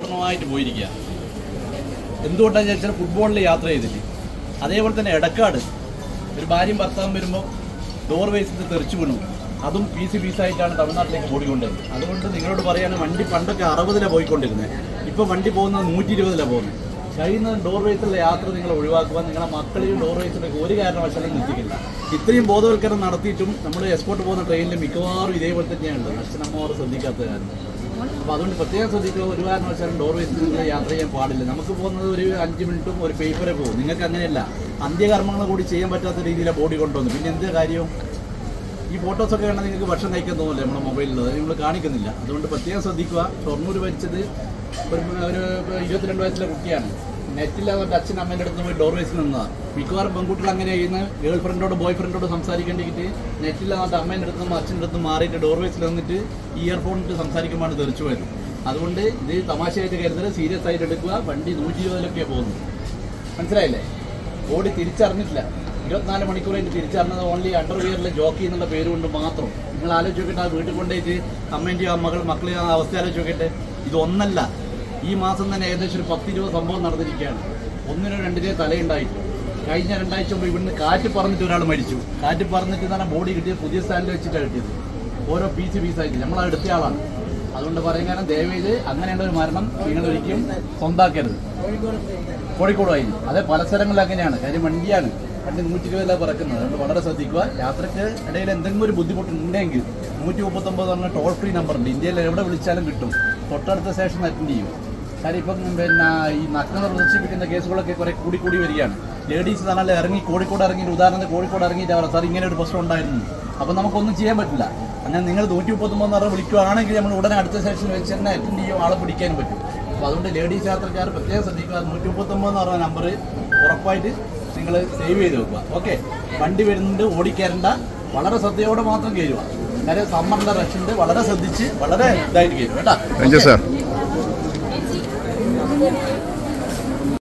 പൂർണ്ണമായിട്ട് പോയിരിക്കുക. എന്തുകൊണ്ടാണെന്ന് ചോദിച്ചാൽ ഫുട്ബോളിൽ യാത്ര ചെയ്തിട്ട്. അതേപോലെ തന്നെ എടക്കാട് ഒരു ഭാര്യയും ഭർത്താവും വരുമ്പോൾ ഡോർ വേസിൽ തെറിച്ചു വീണു. അതും പീസായിട്ടാണ് തമിഴ്നാട്ടിലേക്ക് ഓടിക്കൊണ്ടിരുന്നത്. അതുകൊണ്ട് നിങ്ങളോട് പറയാണ്, വണ്ടി പണ്ടൊക്കെ 60 പോയിക്കൊണ്ടിരുന്നത്, ഇപ്പോൾ വണ്ടി പോകുന്നത് 120 പോകുന്നത്. കഴിയുന്നത് ഡോർ വേസിലുള്ള യാത്ര നിങ്ങൾ ഒഴിവാക്കുക. നിങ്ങളുടെ മക്കളെയും ഡോർ വേസിലേക്ക് ഒരു കാരണവശാലും നിർത്തിക്കില്ല. ഇത്രയും ബോധവൽക്കരണം നടത്തിയിട്ടും നമ്മൾ എക്സ്പോർട്ട് പോകുന്ന ട്രെയിനിൽ മിക്കവാറും ഇതേപോലെ തന്നെയാണ് അച്ഛനമ്മമാർ ശ്രദ്ധിക്കാത്ത കാരണം. അപ്പോൾ അതുകൊണ്ട് പ്രത്യേകം ശ്രദ്ധിക്കുക. ഒരു കാരണവശാലും ഡോർ വേസിൽ നിങ്ങൾ യാത്ര ചെയ്യാൻ പാടില്ല. നമുക്ക് പോകുന്നത് ഒരു 5 മിനിറ്റും ഒരു പേപ്പറെ പോകും. നിങ്ങൾക്ക് അങ്ങനെയല്ല, അന്ത്യകർമ്മങ്ങൾ കൂടി ചെയ്യാൻ പറ്റാത്ത രീതിയിലാണ് ബോഡി കൊണ്ടുവന്നു. പിന്നെ എന്ത് കാര്യവും ഈ ഫോട്ടോസൊക്കെ വേണം നിങ്ങൾക്ക് ഭക്ഷണം കഴിക്കാൻ തോന്നില്ല നമ്മുടെ മൊബൈലിലുള്ളത്, നമ്മൾ കാണിക്കുന്നില്ല. അതുകൊണ്ട് പ്രത്യേകം ശ്രദ്ധിക്കുക. ഷൊർണൂർ മരിച്ചത് ഒരു 22 വയസ്സിലെ കുട്ടിയാണ്. നെറ്റില്ലാതെ അച്ഛൻ അമ്മേൻ്റെ അടുത്ത് പോയി ഡോർ വേസിൽ നിന്നതാണ്. മിക്കവാറും പെൺകുട്ടികൾ അങ്ങനെ ചെയ്യുന്ന ഗേൾ ഫ്രണ്ടോട് ബോയ് ഫ്രണ്ടോട് സംസാരിക്കേണ്ടിട്ട് നെറ്റില്ലാതെ അമ്മേൻ്റെ അടുത്തും അച്ഛൻ്റെ അടുത്തും മാറിയിട്ട് ഡോർ വേസിൽ നിന്നിട്ട് ഇയർഫോണിട്ട് സംസാരിക്കുമ്പോൾ തെറിച്ചു പോയത്. അതുകൊണ്ട് ഇത് തമാശയായിട്ട് കരുതൽ, സീരിയസ് ആയിട്ട് എടുക്കുക. വണ്ടി 120 പോകുന്നു, മനസ്സിലായില്ലേ? ബോഡി തിരിച്ചറിഞ്ഞിട്ടില്ല. 24 മണിക്കൂർ കഴിഞ്ഞ് തിരിച്ചറിഞ്ഞത് ഓൺലി അണ്ടർവെയറിൽ ജോക്കി എന്നുള്ള പേര് കൊണ്ട് മാത്രം. നിങ്ങൾ ആലോചിച്ച് നോക്കിയിട്ട് ആ വീട്ടിൽ കൊണ്ടുപോയിട്ട് അമ്മേൻ്റെയും മക്കളെയും ആ അവസ്ഥ ആലോചിച്ച് നോക്കിയിട്ട്. ഇതൊന്നല്ല, ഈ മാസം തന്നെ ഏകദേശം ഒരു 10-20 സംഭവം നടന്നിരിക്കുകയാണ്. 1-2 തലയുണ്ടായിട്ട്. കഴിഞ്ഞ 2 ആഴ്ച മുമ്പ് ഇവിടുന്ന് കാറ്റ് പറന്നിട്ട് ഒരാൾ മരിച്ചു. കാറ്റ് പറന്നിട്ട് തന്നെ ബോഡി കിട്ടിയത് പുതിയ സ്റ്റാൻഡിൽ വെച്ചിട്ടാണ് കിട്ടിയത്. ഓരോ പീസായിട്ട് നമ്മളത് എടുത്ത ആളാണ്. അതുകൊണ്ട് പറയും, കാരണം ദയവേത് അങ്ങനെയുള്ള ഒരു മരണം നിങ്ങൾ ഒരിക്കലും സ്വന്താക്കരുത്. കോഴിക്കോടായിരുന്നു, അതേ പല സ്ഥലങ്ങളിൽ അങ്ങനെയാണ്. കാര്യം വണ്ടി 120 പറക്കുന്നത്. അതുകൊണ്ട് വളരെ ശ്രദ്ധിക്കുക. യാത്രയ്ക്ക് ഇടയിൽ എന്തെങ്കിലും ഒരു ബുദ്ധിമുട്ടുണ്ടെങ്കിൽ 139 പറഞ്ഞ ടോൾ ഫ്രീ നമ്പറുണ്ട്. ഇന്ത്യയിൽ എവിടെ വിളിച്ചാലും കിട്ടും. തൊട്ടടുത്ത സ്റ്റേഷൻ അറ്റൻഡ് ചെയ്യും. കാര്യം ഇപ്പം ഈ നഗ്നത പ്രദർശിപ്പിക്കുന്ന കേസുകളൊക്കെ കുറെ കൂടി വരികയാണ്. ലേഡീസ് തന്നെ ഇറങ്ങി കോഴിക്കോട് ഇറങ്ങിയിട്ട്, ഉദാഹരണത്തിന് കോഴിക്കോട് ഇറങ്ങിയിട്ട് അവർ സാർ ഇങ്ങനെ ഒരു പ്രശ്നം ഉണ്ടായിരുന്നു, അപ്പോൾ നമുക്കൊന്നും ചെയ്യാൻ പറ്റില്ല. അങ്ങനെ നിങ്ങൾ 139 വിളിക്കുകയാണെങ്കിൽ നമ്മൾ ഉടനെ അടുത്ത സ്റ്റേഷനിൽ വെച്ച് തന്നെ അറ്റൻഡ് ചെയ്യും, ആളെ പിടിക്കാനും പറ്റും. അപ്പോൾ അതുകൊണ്ട് ലേഡീസ് യാത്രക്കാർ പ്രത്യേകം ശ്രദ്ധിക്കുക. 139 എന്ന് പറഞ്ഞ നമ്പർ ഉറപ്പായിട്ട് നിങ്ങൾ സേവ് ചെയ്ത് വെക്കുക. ഓക്കെ, വണ്ടി വരുന്നുണ്ട്, ഓടിക്കയറണ്ട, വളരെ ശ്രദ്ധയോടെ മാത്രം കയറുക. കാര്യം സമ്മറിൻ്റെ റഷുണ്ട്, വളരെ ശ്രദ്ധിച്ച് വളരെ ഇതായിട്ട് കയറുക കേട്ടോ.